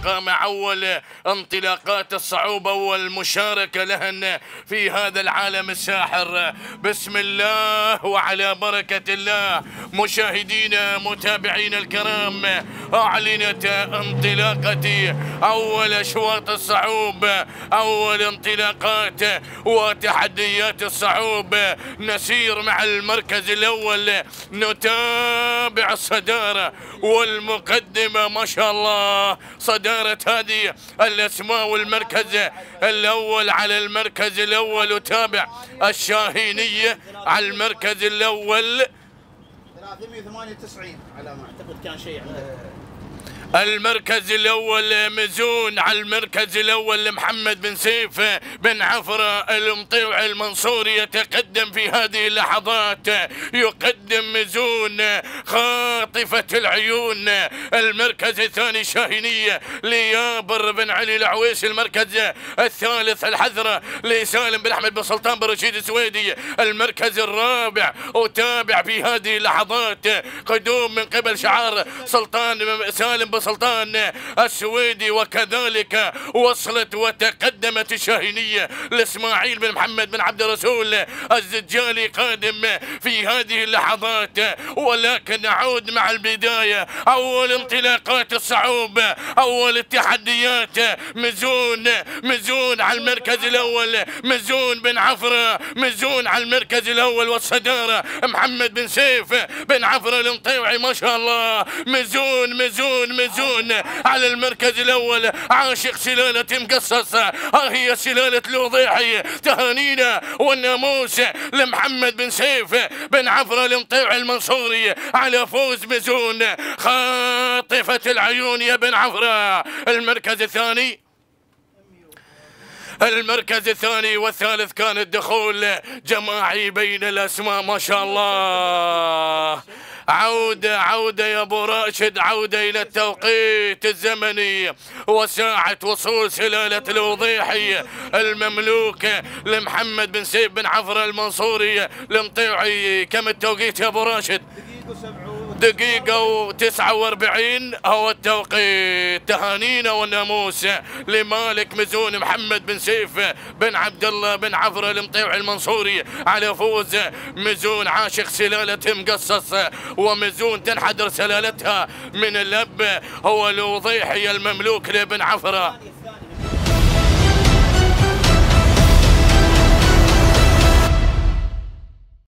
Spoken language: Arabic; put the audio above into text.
انطلاقة مع أول انطلاقات الصعوبة والمشاركة لهن في هذا العالم الساحر. بسم الله وعلى بركة الله. مشاهدينا متابعينا الكرام، أعلنت انطلاقة أول أشواط الصعوب، أول انطلاقات وتحديات الصعوب. نسير مع المركز الأول، نتابع الصدارة والمقدمة. ما شاء الله صدارة هذه الأسماء، والمركز الأول على المركز الأول. وتابع الشاهينية على المركز الأول 398 على ما أعتقد كان شيء عنده. المركز الأول مزون على المركز الأول محمد بن سيف بن عفرة المطيوع المنصوري يتقدم في هذه اللحظات. يقدم مزون خاطفة العيون. المركز الثاني شاهينية ليابر بن علي العويس. المركز الثالث الحذرة لسالم بن أحمد بن سلطان بن رشيد السويدي. المركز الرابع وتابع في هذه اللحظات قدوم من قبل شعار سالم بن سلطان السويدي. وكذلك وصلت وتقدمت الشاهينية لإسماعيل بن محمد بن عبد الرسول الزجالي قادم في هذه اللحظات. ولكن نعود مع البداية، أول انطلاقات الصعوب، أول التحديات. مزون على المركز الأول، مزون بن عفرة، مزون على المركز الأول. والصدارة محمد بن سيف بن عفرة المطيوعي. ما شاء الله مزون على المركز الأول. عاشق سلالة مقصصة، هي سلالة الوضيحي. تهانينا والناموس لمحمد بن سيف بن عفرة المطيوعي المنصوري على فوز مزون خاطفة العيون يا بن عفرة. المركز الثاني والثالث كان الدخول جماعي بين الأسماء. ما شاء الله. عودة يا ابو راشد، عودة الى التوقيت الزمني وساعة وصول سلالة الوضيحي المملوك لمحمد بن سيف بن عفرة المنصوري المطيوعي. كم التوقيت يا ابو راشد؟ دقيقة و49 هو التوقيت. تهانينا والناموس لمالك مزون محمد بن سيف بن عبد الله بن عفرة المطيوعي المنصوري على فوز مزون عاشق سلالة مقصص. ومزون تنحدر سلالتها من الأب هو الوضيحي المملوك لبن عفرة.